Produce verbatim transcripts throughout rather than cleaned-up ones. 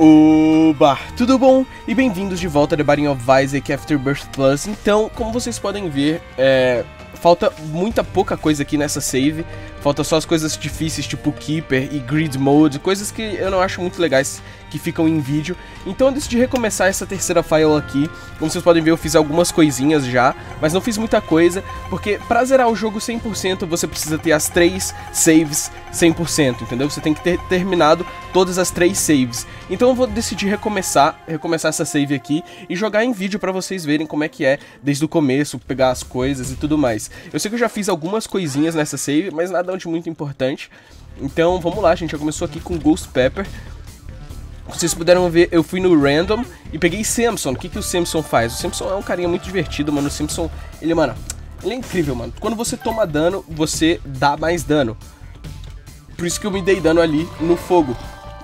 Oba, tudo bom? E bem-vindos de volta a The Binding of Isaac Afterbirth Plus. Então, como vocês podem ver, é... falta muita pouca coisa aqui nessa save. Falta só as coisas difíceis, tipo Keeper e Grid Mode, coisas que eu não acho muito legais que ficam em vídeo. Então eu decidi recomeçar essa terceira file aqui. Como vocês podem ver, eu fiz algumas coisinhas já, mas não fiz muita coisa, porque pra zerar o jogo cem por cento você precisa ter as três saves cem por cento, entendeu? Você tem que ter terminado todas as três saves. Então eu vou decidir recomeçar, recomeçar essa save aqui e jogar em vídeo pra vocês verem como é que é desde o começo, pegar as coisas e tudo mais. Eu sei que eu já fiz algumas coisinhas nessa save, mas nada de muito importante. Então vamos lá, a gente já começou aqui com Ghost Pepper. Vocês puderam ver, eu fui no Random e peguei Samson. O que que o Samson faz? O Samson é um carinha muito divertido, mano. O Samson, ele, mano, ele é incrível, mano. Quando você toma dano, você dá mais dano. Por isso que eu me dei dano ali no fogo,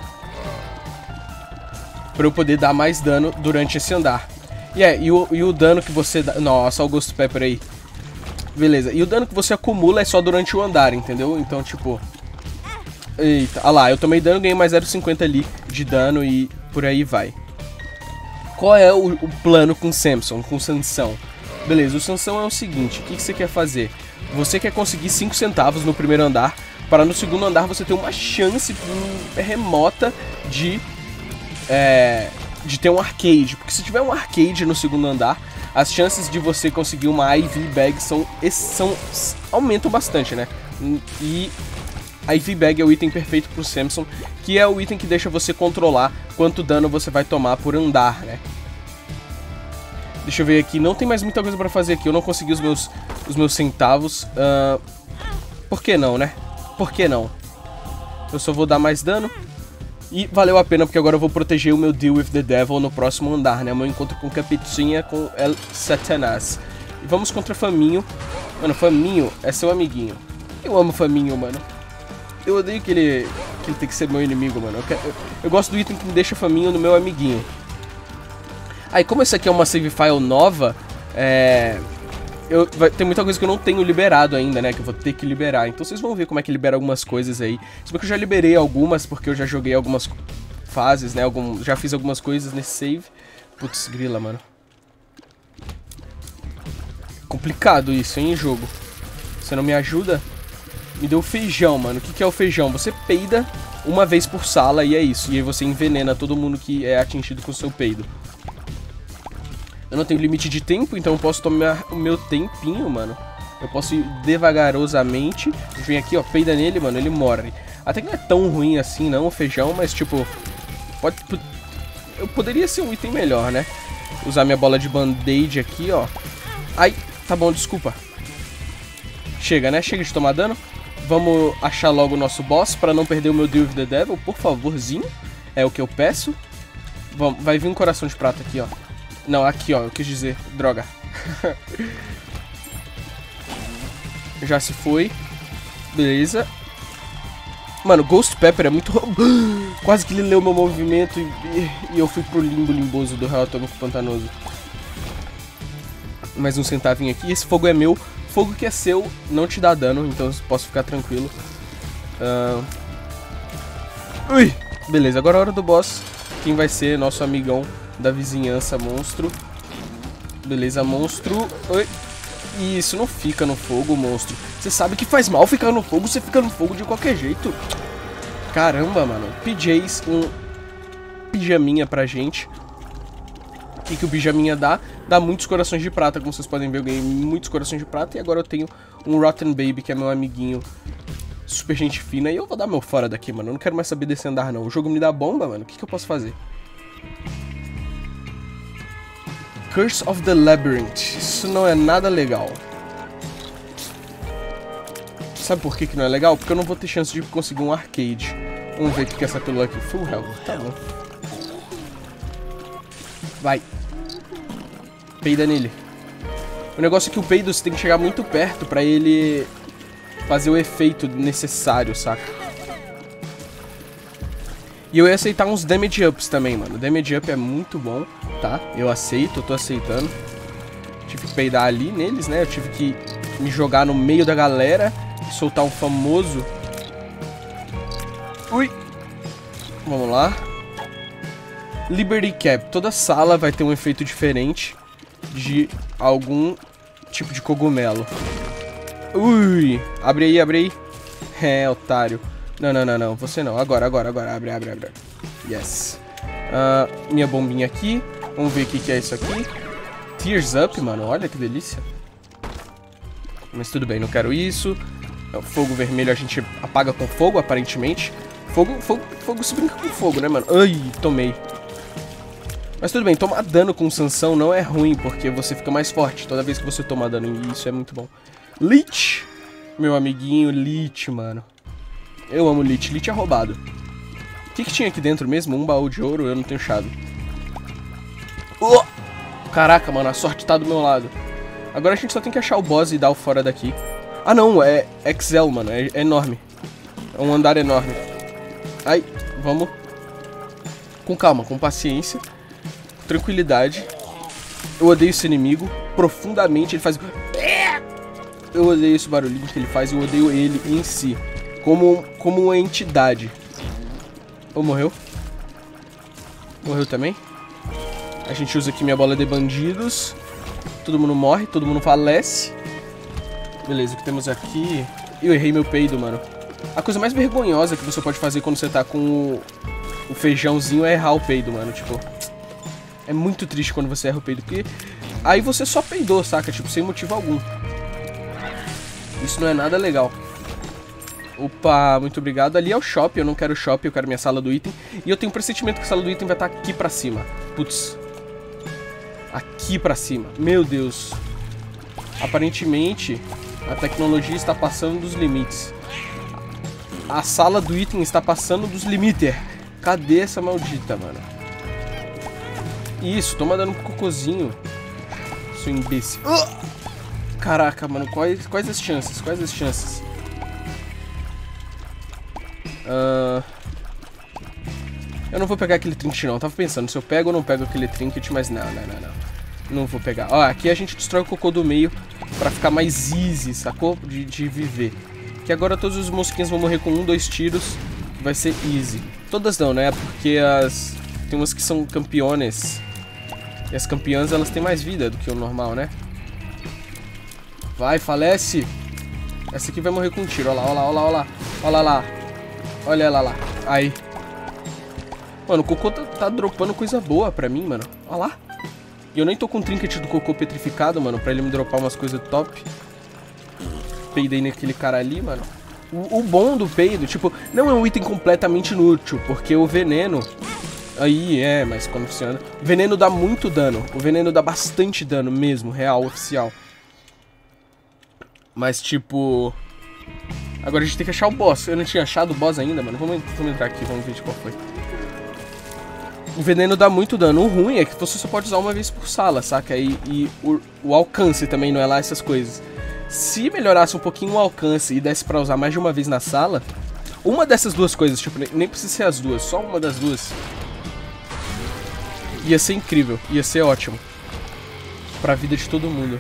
pra eu poder dar mais dano durante esse andar. E é, e o, e o dano que você dá... Nossa, olha o Ghost Pepper aí. Beleza, e o dano que você acumula é só durante o andar, entendeu? Então, tipo... Eita, olha lá, eu tomei dano, ganhei mais zero vírgula cinquenta ali de dano e por aí vai. Qual é o, o plano com Samson, com Sansão? Beleza, o Sansão é o seguinte, o que, que você quer fazer? Você quer conseguir cinco centavos no primeiro andar, para no segundo andar você ter uma chance hum, remota de... É, de ter um arcade, porque se tiver um arcade no segundo andar, as chances de você conseguir uma I V Bag são, são, aumentam bastante, né? E a I V Bag é o item perfeito pro Samson, que é o item que deixa você controlar quanto dano você vai tomar por andar, né? Deixa eu ver aqui, não tem mais muita coisa pra fazer aqui, eu não consegui os meus, os meus centavos. Uh, por que não, né? Por que não? Eu só vou dar mais dano. E valeu a pena, porque agora eu vou proteger o meu Deal with the Devil no próximo andar, né? O meu encontro com Capetinha, com El Satanás. E vamos contra Faminho. Mano, Faminho é seu amiguinho. Eu amo Faminho, mano. Eu odeio que ele, que ele tem que ser meu inimigo, mano. Eu, quero, eu, eu gosto do item que me deixa Faminho no meu amiguinho. Aí, como esse aqui é uma save file nova, é... Eu, vai, tem muita coisa que eu não tenho liberado ainda, né? Que eu vou ter que liberar. Então vocês vão ver como é que libera algumas coisas aí. Se bem que eu já liberei algumas, porque eu já joguei algumas fases, né? Algum, já fiz algumas coisas nesse save. Putz, grila, mano. Complicado isso, hein, jogo. Você não me ajuda? Me deu feijão, mano. O que que é o feijão? Você peida uma vez por sala e é isso. E aí você envenena todo mundo que é atingido com o seu peido. Eu não tenho limite de tempo, então eu posso tomar o meu tempinho, mano. Eu posso ir devagarosamente. Vem aqui, ó, peida nele, mano, ele morre. Até que não é tão ruim assim, não, o feijão, mas, tipo... Pode... Eu poderia ser um item melhor, né? Usar minha bola de band-aid aqui, ó. Ai, tá bom, desculpa. Chega, né? Chega de tomar dano. Vamos achar logo o nosso boss, pra não perder o meu Deal with the Devil, por favorzinho. É o que eu peço. Vamos, vai vir um coração de prata aqui, ó. Não, aqui, ó, eu quis dizer, droga. Já se foi. Beleza. Mano, Ghost Pepper é muito... Quase que ele leu meu movimento e, e eu fui pro limbo limboso do Real Atômico Pantanoso. Mais um centavinho aqui. Esse fogo é meu. Fogo que é seu não te dá dano, então eu posso ficar tranquilo. Uh... Ui! Beleza, agora é a hora do boss. Quem vai ser nosso amigão da vizinhança, monstro. Beleza, monstro. Oi. Isso, não fica no fogo, monstro. Você sabe que faz mal ficar no fogo, você fica no fogo de qualquer jeito. Caramba, mano. P Js, um pijaminha pra gente. O que, que o pijaminha dá? Dá muitos corações de prata, como vocês podem ver. Eu ganhei muitos corações de prata e agora eu tenho um Rotten Baby, que é meu amiguinho. Super gente fina. E eu vou dar meu fora daqui, mano. Eu não quero mais saber desse andar, não. O jogo me dá bomba, mano. O que, que eu posso fazer? Curse of the Labyrinth. Isso não é nada legal. Sabe por que que não é legal? Porque eu não vou ter chance de conseguir um arcade. Vamos ver o que que é essa pílula aqui. Full health. Tá bom. Vai. Peida nele. O negócio é que o peido você tem que chegar muito perto pra ele fazer o efeito necessário, saca? E eu ia aceitar uns damage ups também, mano. Damage up é muito bom, tá? Eu aceito, eu tô aceitando. Tive que peidar ali neles, né? Eu tive que me jogar no meio da galera e soltar um famoso... Ui! Vamos lá. Liberty Cap. Toda sala vai ter um efeito diferente de algum tipo de cogumelo. Ui! Abre aí, abre aí. É, otário. Não, não, não, não. Você não. Agora, agora, agora. Abre, abre, abre. Yes. Uh, minha bombinha aqui. Vamos ver o que, que é isso aqui. Tears Up, mano. Olha que delícia. Mas tudo bem, não quero isso. Fogo vermelho a gente apaga com fogo, aparentemente. Fogo, fogo, fogo se brinca com fogo, né, mano? Ai, tomei. Mas tudo bem, tomar dano com Sansão não é ruim, porque você fica mais forte toda vez que você toma dano, e isso é muito bom. Lich! Meu amiguinho Lich, mano. Eu amo Lich. Lich é roubado. O que, que tinha aqui dentro mesmo? Um baú de ouro? Eu não tenho chave. Oh! Caraca, mano, a sorte tá do meu lado. Agora a gente só tem que achar o boss e dar o fora daqui. Ah, não, é Excel, mano. É, é enorme. É um andar enorme. Ai, vamos. Com calma, com paciência. Tranquilidade. Eu odeio esse inimigo profundamente. Ele faz... Eu odeio esse barulhinho que ele faz. Eu odeio ele em si. Como, como uma entidade. Ou morreu? Morreu também? A gente usa aqui minha bola de bandidos. Todo mundo morre, todo mundo falece. Beleza, o que temos aqui? Eu errei meu peido, mano. A coisa mais vergonhosa que você pode fazer quando você tá com o, o feijãozinho é errar o peido, mano. Tipo, é muito triste quando você erra o peido, porque aí você só peidou, saca? Tipo, sem motivo algum. Isso não é nada legal. Opa, muito obrigado. Ali é o shopping, eu não quero o shopping, eu quero minha sala do item. E eu tenho um pressentimento que a sala do item vai estar aqui pra cima. Putz. Aqui pra cima. Meu Deus. Aparentemente, a tecnologia está passando dos limites. A sala do item está passando dos limites. Cadê essa maldita, mano? Isso, toma dano pro cocôzinho. Sou imbecil. Caraca, mano, quais, quais as chances? Quais as chances? Uh... Eu não vou pegar aquele trinket não, eu tava pensando se eu pego ou não pego aquele trinket, mas não, não, não, não. Não vou pegar. Ó, aqui a gente destrói o cocô do meio pra ficar mais easy, sacou? De, de viver. Que agora todos os mosquinhos vão morrer com um, dois tiros. Vai ser easy. Todas não, né? Porque as... Tem umas que são campeones. E as campeãs, elas têm mais vida do que o normal, né? Vai, falece. Essa aqui vai morrer com um tiro. Olha lá, olha lá, olha lá, olha lá. Olha lá. Olha ela lá. Aí. Mano, o cocô tá, tá dropando coisa boa pra mim, mano. Olha lá. E eu nem tô com o trinket do cocô petrificado, mano, pra ele me dropar umas coisas top. Peidei naquele cara ali, mano. O, o bom do peido, tipo, não é um item completamente inútil, porque o veneno... Aí, é, mas quando funciona... O veneno dá muito dano. O veneno dá bastante dano mesmo, real, oficial. Mas, tipo... Agora a gente tem que achar o boss. Eu não tinha achado o boss ainda, mano. Vamos, vamos entrar aqui, vamos ver de qual foi. O veneno dá muito dano. O ruim é que você só pode usar uma vez por sala, saca? E, e o, o alcance também não é lá essas coisas. Se melhorasse um pouquinho o alcance e desse pra usar mais de uma vez na sala, uma dessas duas coisas, tipo, nem precisa ser as duas, só uma das duas, ia ser incrível, ia ser ótimo pra vida de todo mundo.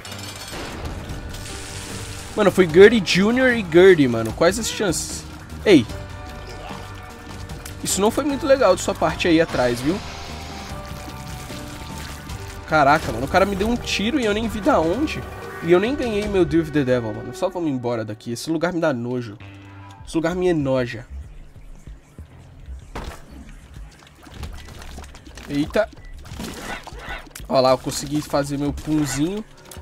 Mano, foi Gurdy Junior e Gurdy, mano. Quais as chances? Ei! Isso não foi muito legal de sua parte aí atrás, viu? Caraca, mano. O cara me deu um tiro e eu nem vi da onde. E eu nem ganhei meu Deal of the Devil, mano. Só vamos embora daqui. Esse lugar me dá nojo. Esse lugar me enoja. Eita. Olha lá, eu consegui fazer meu punzinho.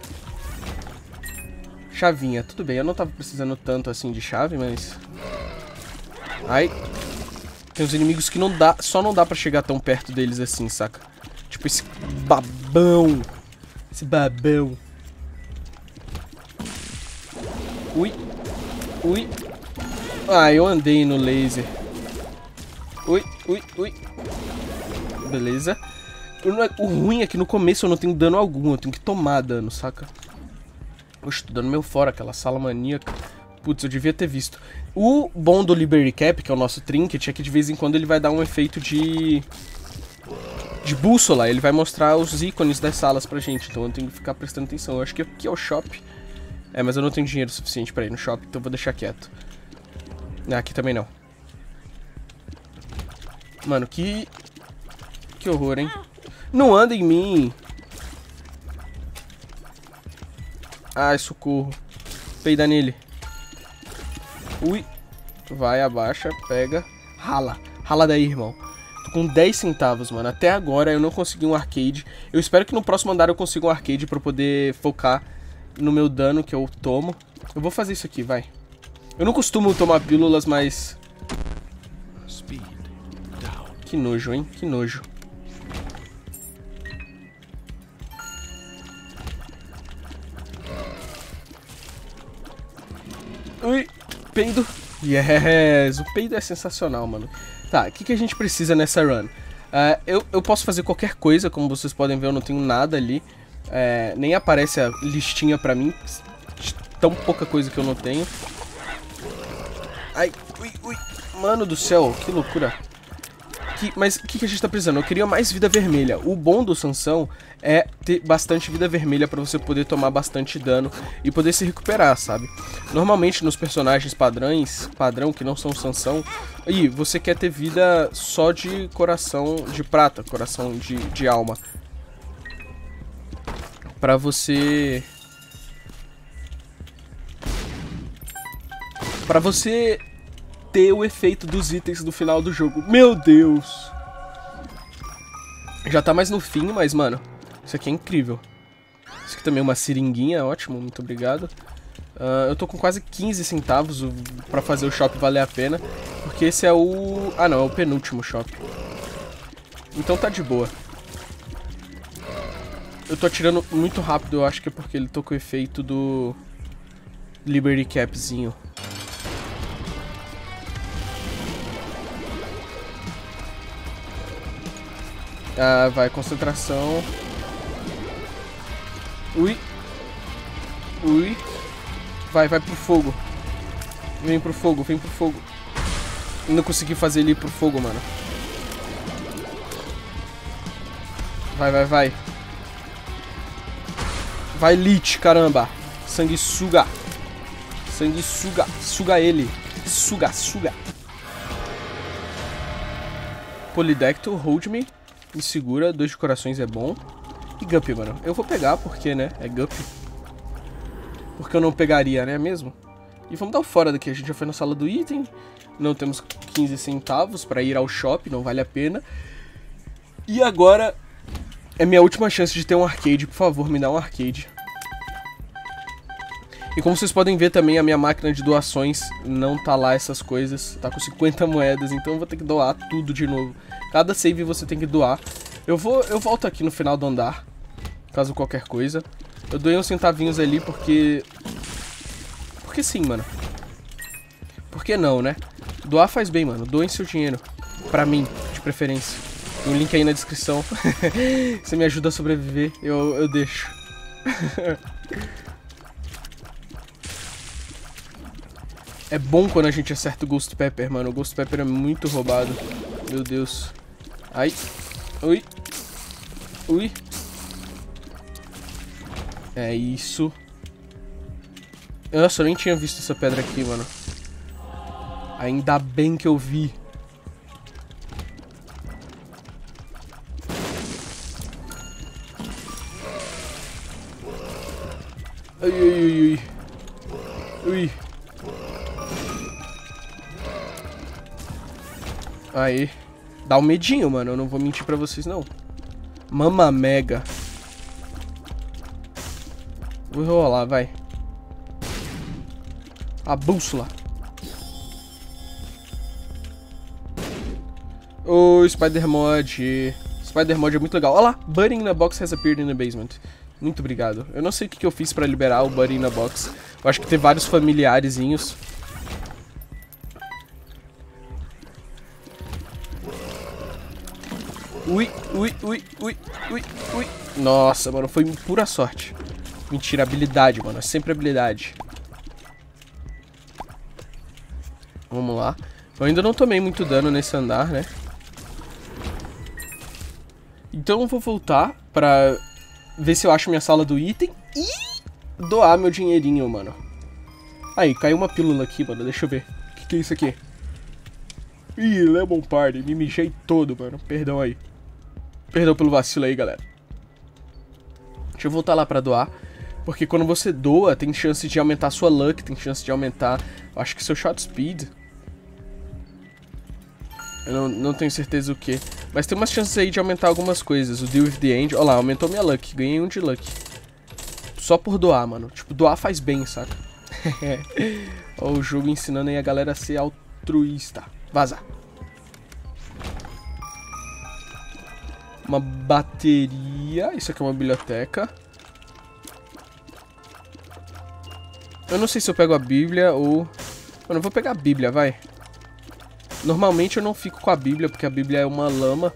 Chavinha. Tudo bem, eu não tava precisando tanto assim de chave, mas... Ai... Tem uns inimigos que não dá, só não dá pra chegar tão perto deles assim, saca? Tipo esse babão. Esse babão. Ui. Ui. Ah, eu andei no laser. Ui, ui, ui. Beleza. O ruim é que no começo eu não tenho dano algum. Eu tenho que tomar dano, saca? Oxe, tô dando meu fora, aquela sala maníaca. Putz, eu devia ter visto. O bom do Liberty Cap, que é o nosso trinket, é que de vez em quando ele vai dar um efeito de... de bússola. Ele vai mostrar os ícones das salas pra gente. Então eu tenho que ficar prestando atenção. Eu acho que aqui é o shop. É, mas eu não tenho dinheiro suficiente pra ir no shopping, então eu vou deixar quieto. Ah, aqui também não. Mano, que... Que horror, hein? Não anda em mim. Ai, socorro. Peida nele. Ui. Vai, abaixa, pega. Rala. Rala daí, irmão. Tô com dez centavos, mano. Até agora eu não consegui um arcade. Eu espero que no próximo andar eu consiga um arcade pra poder focar no meu dano que eu tomo. Eu vou fazer isso aqui, vai. Eu não costumo tomar pílulas, mas... Que nojo, hein? Que nojo. Ui, peido. Yes, o peido é sensacional, mano. Tá, o que, que a gente precisa nessa run? Uh, eu, eu posso fazer qualquer coisa, como vocês podem ver, eu não tenho nada ali. Uh, nem aparece a listinha pra mim. Tão pouca coisa que eu não tenho. Ai, ui, ui. Mano do céu, que loucura. Que, mas o que, que a gente tá precisando? Eu queria mais vida vermelha. O bom do Sansão é ter bastante vida vermelha pra você poder tomar bastante dano e poder se recuperar, sabe? Normalmente nos personagens padrões, padrão que não são Sansão, aí você quer ter vida só de coração de prata, coração de, de alma. Pra você... Pra você... ter o efeito dos itens do final do jogo. Meu Deus! Já tá mais no fim, mas, mano, isso aqui é incrível. Isso aqui também é uma seringuinha, ótimo, muito obrigado. Uh, eu tô com quase quinze centavos pra fazer o shop valer a pena, porque esse é o... Ah, não, é o penúltimo shop. Então tá de boa. Eu tô atirando muito rápido, eu acho que é porque ele tô com o efeito do... Liberty Capzinho. Ah, vai, concentração. Ui. Ui. Vai, vai pro fogo. Vem pro fogo, vem pro fogo. Não consegui fazer ele ir pro fogo, mano. Vai, vai, vai. Vai, Lich, caramba. Sanguessuga. Sanguessuga. Suga ele. Suga, suga. Polydactyl, hold me. Me segura, dois de corações é bom. E Guppy, mano. Eu vou pegar porque, né? É Guppy. Porque eu não pegaria, né? Mesmo? E vamos dar o fora daqui. A gente já foi na sala do item. Não temos quinze centavos pra ir ao shop. Não vale a pena. E agora é minha última chance de ter um arcade. Por favor, me dá um arcade. E como vocês podem ver também, a minha máquina de doações não tá lá essas coisas. Tá com cinquenta moedas, então eu vou ter que doar tudo de novo. Cada save você tem que doar. Eu vou, eu volto aqui no final do andar, caso qualquer coisa. Eu doei uns centavinhos ali porque... Porque sim, mano. Por que não, né? Doar faz bem, mano. Doem seu dinheiro. Pra mim, de preferência. Tem um link aí na descrição. Você me ajuda a sobreviver, eu, eu deixo. É bom quando a gente acerta o Ghost Pepper, mano. O Ghost Pepper é muito roubado. Meu Deus. Ai. Ui. Ui. É isso. Nossa, eu nem tinha visto essa pedra aqui, mano. Ainda bem que eu vi. Ai, ai, ai, ai. Ui. Aí. Dá um medinho, mano. Eu não vou mentir pra vocês, não. Mama Mega. Vou rolar, vai. A bússola. Ô, oh, Spider Mod. Spider Mod é muito legal. Olha lá. Buddy in the box has appeared in the basement. Muito obrigado. Eu não sei o que, que eu fiz pra liberar o Buddy in the box. Eu acho que tem vários familiarezinhos. Ui, ui, ui, ui, ui, ui. Nossa, mano, foi pura sorte. Mentira, habilidade, mano. É sempre habilidade. Vamos lá. Eu ainda não tomei muito dano nesse andar, né? Então eu vou voltar pra ver se eu acho minha sala do item e doar meu dinheirinho, mano. Aí, caiu uma pílula aqui, mano. Deixa eu ver. O que, que é isso aqui? Ih, Lemon Party. Me mijei todo, mano. Perdão aí. Perdão pelo vacilo aí, galera. Deixa eu voltar lá pra doar. Porque quando você doa, tem chance de aumentar a sua luck, tem chance de aumentar, eu acho que seu shot speed. Eu não, não tenho certeza o que. Mas tem umas chances aí de aumentar algumas coisas. O Deal with the End, olha lá, aumentou minha luck, ganhei um de luck. Só por doar, mano. Tipo, doar faz bem, saca? Ó, o jogo ensinando aí a galera a ser altruísta. Vaza. Uma bateria. Isso aqui é uma biblioteca. Eu não sei se eu pego a Bíblia ou... Mano, eu vou pegar a Bíblia, vai. Normalmente eu não fico com a Bíblia, porque a Bíblia é uma lama.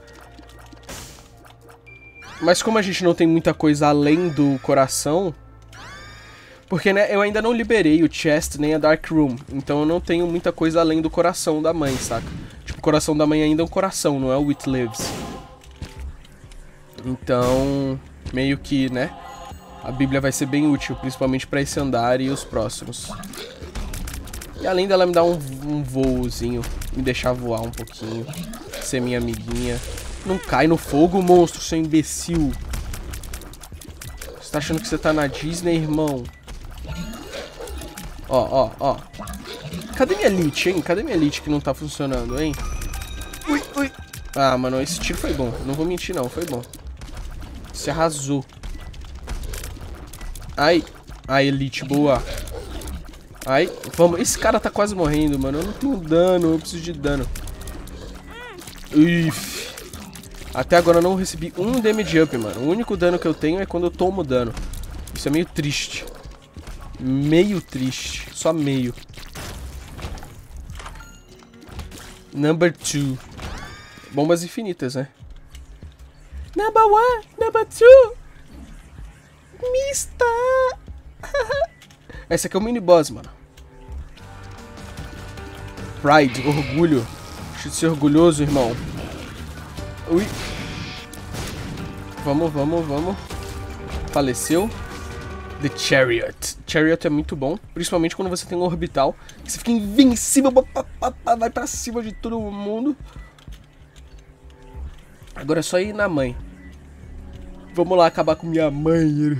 Mas como a gente não tem muita coisa além do coração... Porque, né, eu ainda não liberei o chest nem a Dark Room. Então eu não tenho muita coisa além do coração da mãe, saca? Tipo, o coração da mãe ainda é um coração, não é o It Lives. Então, meio que, né... A Bíblia vai ser bem útil, principalmente pra esse andar e os próximos. E além dela me dar um, um voozinho, me deixar voar um pouquinho, ser minha amiguinha. Não cai no fogo, monstro, seu imbecil. Você tá achando que você tá na Disney, irmão? Ó, ó, ó. Cadê minha elite, hein? Cadê minha elite que não tá funcionando, hein? Ui, ui. Ah, mano, esse tiro foi bom. Não vou mentir, não. Foi bom. Você arrasou. Ai, ai, elite, boa. Ai, vamos. Esse cara tá quase morrendo, mano. Eu não tenho dano, eu preciso de dano. Uf. Até agora eu não recebi um damage up, mano. O único dano que eu tenho é quando eu tomo dano. Isso é meio triste. Meio triste. Só meio. Number two. Bombas infinitas, né? Number one, number two. Mista! Esse aqui é o mini boss, mano. Pride, orgulho. Deixa de ser orgulhoso, irmão. Ui. Vamos, vamos, vamos. Faleceu. The Chariot. Chariot é muito bom, principalmente quando você tem um orbital. Que você fica invencível, vai pra cima de todo mundo. Agora é só ir na mãe. Vamos lá acabar com minha mãe.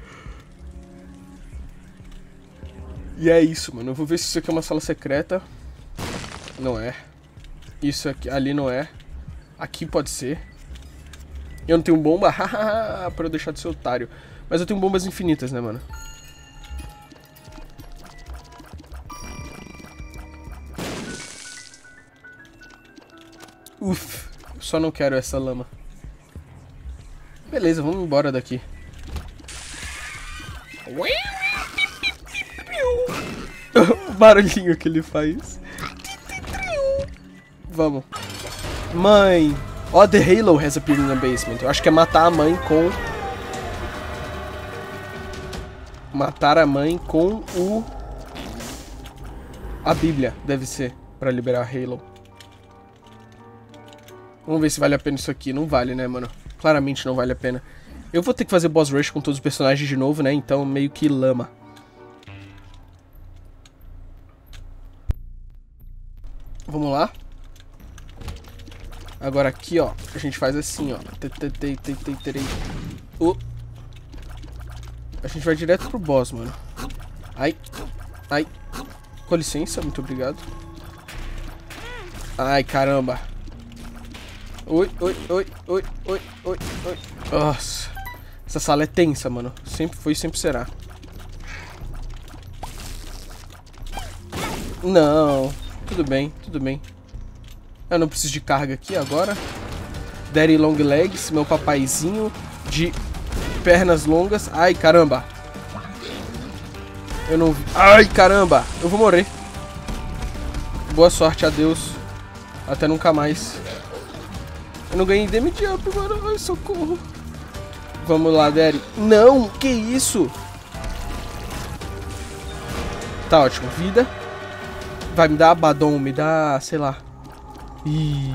E é isso, mano. Eu vou ver se isso aqui é uma sala secreta. Não é. Isso aqui, ali não é. Aqui pode ser. Eu não tenho bomba? Hahaha, pra eu deixar de ser otário. Mas eu tenho bombas infinitas, né, mano? Uf, só não quero essa lama. Beleza, vamos embora daqui. O barulhinho que ele faz. Vamos. Mãe. Ó, oh, the Halo has appeared in the basement. Eu acho que é matar a mãe com... Matar a mãe com o... A Bíblia, deve ser, pra liberar a Halo. Vamos ver se vale a pena isso aqui. Não vale, né, mano? Claramente não vale a pena. Eu vou ter que fazer boss rush com todos os personagens de novo, né? Então meio que lama. Vamos lá. Agora aqui, ó. A gente faz assim, ó. Uh. A gente vai direto pro boss, mano. Ai. Ai. Com licença, muito obrigado. Ai, caramba. Oi, oi, oi, oi, oi, oi, oi. Nossa. Essa sala é tensa, mano. Sempre foi e sempre será. Não. Tudo bem, tudo bem. Eu não preciso de carga aqui agora. Daddy Long Legs, meu papaizinho de pernas longas. Ai, caramba. Eu não vi. Ai, caramba. Eu vou morrer. Boa sorte, adeus. Até nunca mais. Eu não ganhei damage up, mano. Ai, socorro. Vamos lá, Daddy. Não, que isso? Tá ótimo. Vida. Vai me dar Abaddon, me dá, sei lá. Ih.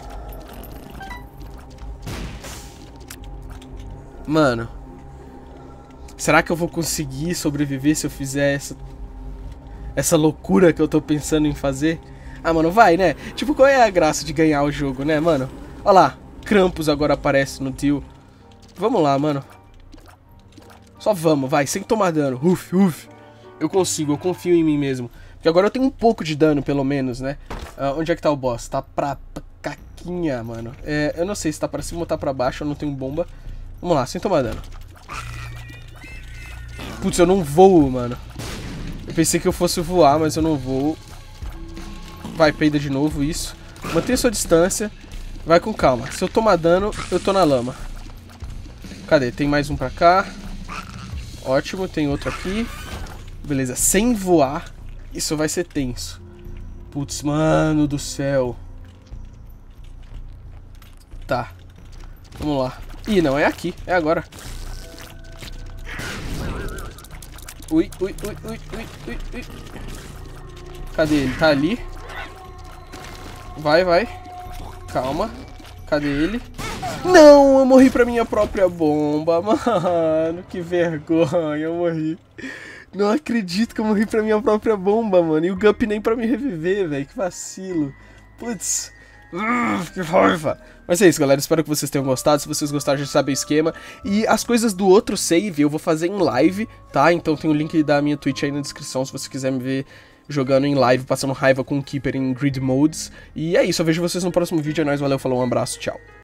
Mano. Será que eu vou conseguir sobreviver se eu fizer essa... Essa loucura que eu tô pensando em fazer? Ah, mano, vai, né? Tipo, qual é a graça de ganhar o jogo, né, mano? Olha lá. Krampus agora aparece no tio. Vamos lá, mano. Só vamos, vai, sem tomar dano. Uf, uf. Eu consigo, eu confio em mim mesmo. Porque agora eu tenho um pouco de dano, pelo menos, né? Uh, onde é que tá o boss? Tá pra caquinha, mano. É, eu não sei se tá pra cima ou tá pra baixo, eu não tenho bomba. Vamos lá, sem tomar dano. Putz, eu não voo, mano. Eu pensei que eu fosse voar, mas eu não voo. Vai, peida de novo, isso. Mantenha sua distância. Vai com calma. Se eu tomar dano, eu tô na lama. Cadê? Tem mais um pra cá. Ótimo, tem outro aqui. Beleza, sem voar, isso vai ser tenso. Putz, mano do céu. Tá. Vamos lá. Ih, não, é aqui. É agora. Ui, ui, ui, ui, ui, ui, ui. Cadê ele? Tá ali. Vai, vai. Calma. Cadê ele? Não, eu morri pra minha própria bomba. Mano, que vergonha, eu morri. Não acredito que eu morri pra minha própria bomba, mano. E o Gup nem pra me reviver, velho. Que vacilo. Putz. Uh, que raiva. Mas é isso, galera. Espero que vocês tenham gostado. Se vocês gostaram, já sabem o esquema. E as coisas do outro save eu vou fazer em live, tá? Então tem o link da minha Twitch aí na descrição, se você quiser me ver jogando em live, passando raiva com o Keeper em Grid Modes. E é isso, eu vejo vocês no próximo vídeo. É nóis, valeu, falou, um abraço, tchau.